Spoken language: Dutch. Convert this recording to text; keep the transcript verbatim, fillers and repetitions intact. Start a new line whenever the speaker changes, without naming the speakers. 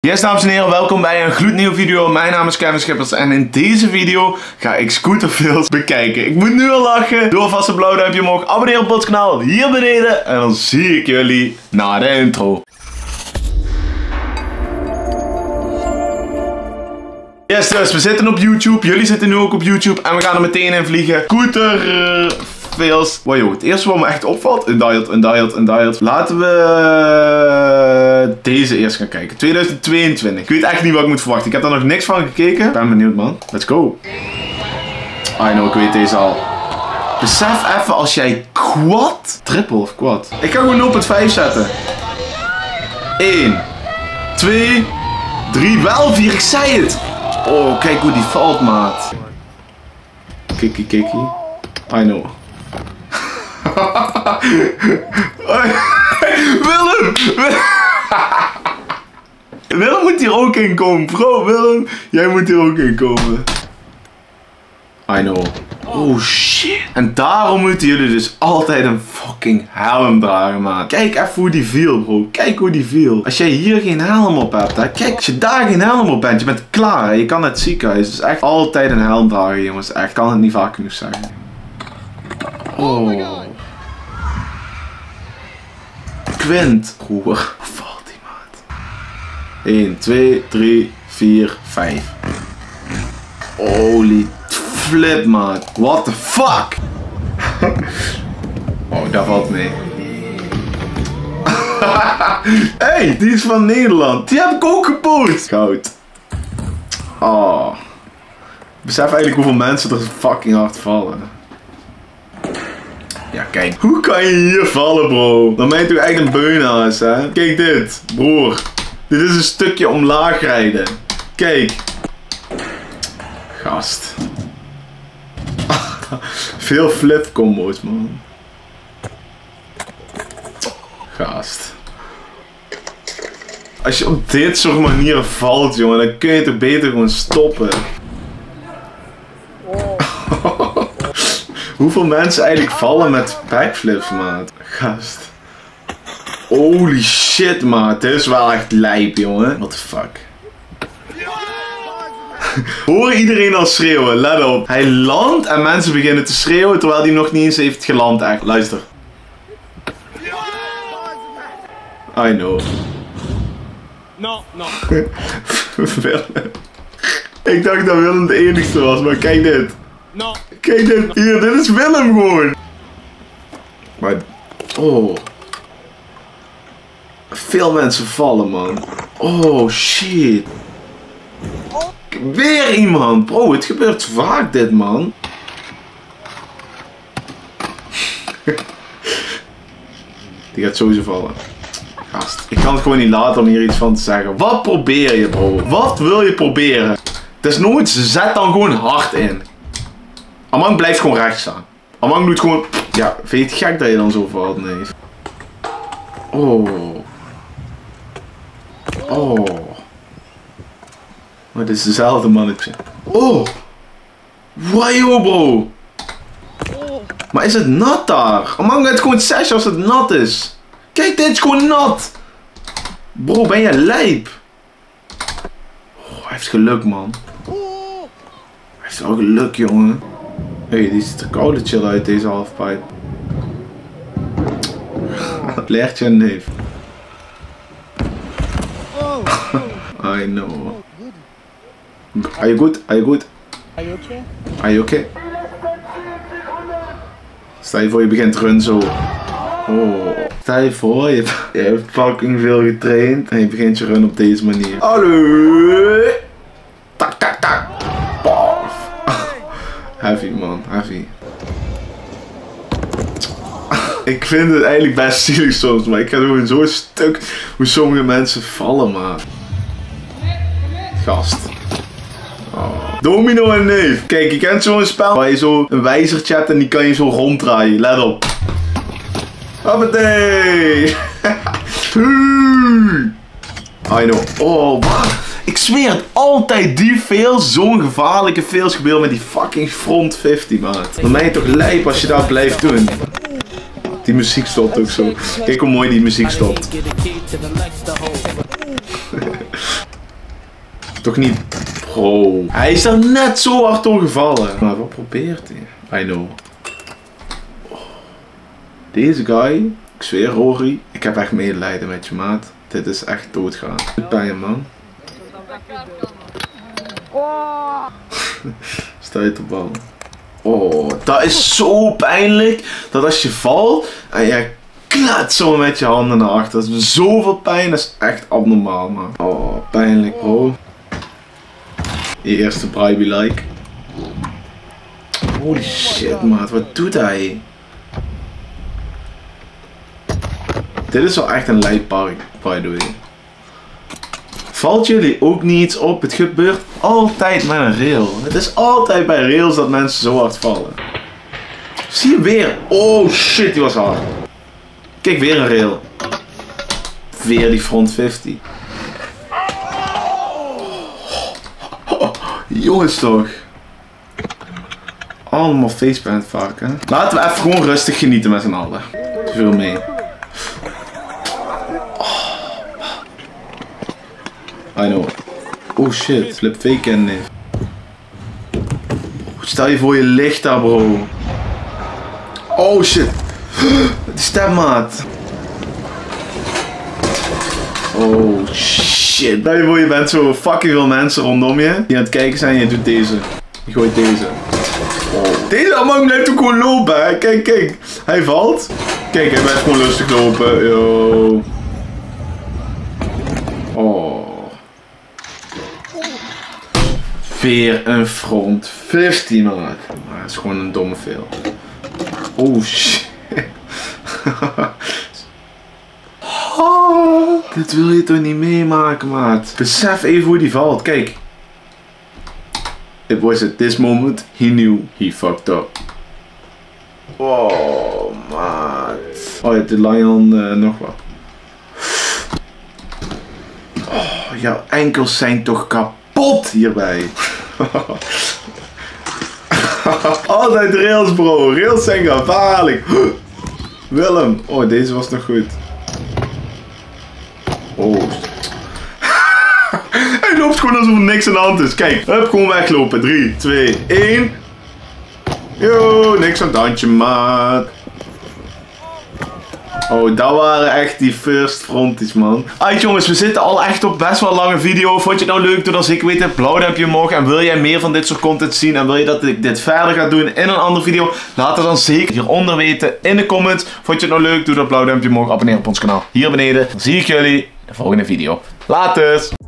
Yes, dames en heren, welkom bij een gloednieuwe video. Mijn naam is Kevin Schippers en in deze video ga ik scooterfails bekijken. Ik moet nu al lachen. Doe alvast een blauw duimpje omhoog, abonneer op ons kanaal hier beneden en dan zie ik jullie na de intro. Yes, dus we zitten op YouTube. Jullie zitten nu ook op YouTube en we gaan er meteen in vliegen. Scooterfails. Wow, joh, het eerste wat me echt opvalt. Een dialed, een dialed, een dialed. Laten we deze eerst gaan kijken. tweeduizend tweeëntwintig. Ik weet echt niet wat ik moet verwachten. Ik heb daar nog niks van gekeken. Ik ben benieuwd, man. Let's go. I know, ik weet deze al. Besef even als jij quad, triple of quad. Ik ga gewoon nul punt vijf zetten. één, twee, drie, wel vier. Ik zei het. Oh, kijk hoe die valt, maat. Kikkie, kikkie. I know. Willem! Willem moet hier ook in komen, bro. Willem, jij moet hier ook in komen. I know. Oh shit. En daarom moeten jullie dus altijd een fucking helm dragen, maat. Kijk even hoe die viel, bro. Kijk hoe die viel. Als jij hier geen helm op hebt, hè. Kijk, als je daar geen helm op bent, je bent klaar, hè. Je kan naar het ziekenhuis. Dus echt altijd een helm dragen, jongens. Echt, kan het niet vaak genoeg zeggen. Oh. Quint. Hoe valt die, maat? één, twee, drie, vier, vijf. Holy flip, maat. What the fuck? Oh, dat valt mee. Hey, die is van Nederland. Die heb ik ook gepost. Goud. Oh. Ik besef eigenlijk hoeveel mensen er fucking hard vallen. Ja, kijk. Hoe kan je hier vallen, bro? Dan ben je toch echt een beunhaas, hè? Kijk dit, broer. Dit is een stukje omlaag rijden. Kijk. Gast. Veel flip combo's, man. Gast. Als je op dit soort manieren valt, jongen, dan kun je toch beter gewoon stoppen. Hoeveel mensen eigenlijk vallen met backflips, maat? Gast. Holy shit, maat. Dit is wel echt lijp, jongen. What the fuck. Hoor iedereen al schreeuwen, let op. Hij landt en mensen beginnen te schreeuwen terwijl hij nog niet eens heeft geland, echt. Luister. I know.
No, no.
Willem. Ik dacht dat Willem de enigste was, maar kijk dit.
No.
Kijk dit. Hier, dit is Willem gewoon. Maar, oh. Veel mensen vallen, man. Oh, shit. Weer iemand. Bro, het gebeurt vaak dit, man. Die gaat sowieso vallen. Gast. Ik kan het gewoon niet laten om hier iets van te zeggen. Wat probeer je, bro? Wat wil je proberen? Het is nooit, zet dan gewoon hard in. Amang blijft gewoon recht staan. Amang doet gewoon... Ja, vind je het gek dat je dan zo valt? Nee. Oh. Oh. Maar dit is dezelfde mannetje. Oh. Wajo, bro. Maar is het nat daar? Amang gaat gewoon zes als het nat is. Kijk, dit is gewoon nat. Bro, ben je lijp? Oh, hij heeft geluk, man. Hij heeft wel geluk, jongen. Hé, hey, die ziet er koude chill uit, deze halfpipe. Leert je een neef. I know. Are you good? Are you good?
Are you okay?
Are you okay? Stel je voor je begint run zo. Oh. Stel je voor, je, je hebt fucking veel getraind en je begint je run op deze manier. Hallo! Tak, tak, tak. Paf. Heavy, man, heavy. Ik vind het eigenlijk best zielig soms, maar ik ga gewoon zo stuk hoe sommige mensen vallen, man. Gast. Oh. Domino en neef. Kijk, je kent zo'n spel waar je zo een wijzertje hebt en die kan je zo ronddraaien. Let op. Hoppatee. I know. Oh, wat? Ik zweer het, altijd die fails, zo'n gevaarlijke fails gebeuren met die fucking front vijftig, maat. Dan ben je toch lijp als je dat blijft doen. Die muziek stopt ook zo. Kijk hoe mooi die muziek stopt. Toch niet? Bro. Hij is er net zo hard door gevallen. Maar wat probeert hij? I know. Oh. Deze guy. Ik zweer, Rory. Ik heb echt medelijden met je, maat. Dit is echt doodgaan. Goed bij hem, man. Sta je te ballen. Oh, dat is zo pijnlijk. Dat als je valt en je klaat zo met je handen naar achter. Dat is zoveel pijn. Dat is echt abnormaal, man. Oh, pijnlijk, bro. Je eerste bribe like. Holy shit, maat. Wat doet hij? Dit is wel echt een lijppark, by the way. Valt jullie ook niet iets op? Het gebeurt altijd met een rail. Het is altijd bij rails dat mensen zo hard vallen. Zie je weer? Oh shit, die was hard. Kijk, weer een rail. Weer die front vijftig. Oh, jongens toch. Allemaal faceplant vaak, hè. Laten we even gewoon rustig genieten met z'n allen. Te veel mee. I know. Oh shit, flip fake en nee. Stel je voor je ligt daar, bro. Oh shit. Die stemmaat. Oh shit. Stel je voor je bent zo fucking veel mensen rondom je die aan het kijken zijn en je doet deze. Je gooit deze. Oh. Deze man blijft ook gewoon lopen, hè. Kijk, kijk. Hij valt. Kijk, hij blijft gewoon lustig lopen. Yo. Oh. Weer een front vijftien, man. Maar dat is gewoon een domme fail. Oh shit. Oh, dit wil je toch niet meemaken, maat. Besef even hoe die valt. Kijk. It was at this moment he knew he fucked up. Oh, maat. Oh ja, de Lion uh, nog wat. Oh, jouw enkels zijn toch kapot hierbij. Altijd rails, bro. Rails zijn gevaarlijk. Willem. Oh, deze was nog goed. Oh. Hij loopt gewoon alsof er niks aan de hand is. Kijk, hup, gewoon weglopen. drie, twee, één. Yo, niks aan het handje, maat. Oh, dat waren echt die first fronties, man. Alright jongens, we zitten al echt op best wel een lange video. Vond je het nou leuk? Doe dan zeker weten, blauw duimpje omhoog. En wil jij meer van dit soort content zien en wil je dat ik dit verder ga doen in een andere video? Laat het dan zeker hieronder weten in de comments. Vond je het nou leuk? Doe dat blauw duimpje omhoog. Abonneer op ons kanaal hier beneden. Dan zie ik jullie in de volgende video. Laters!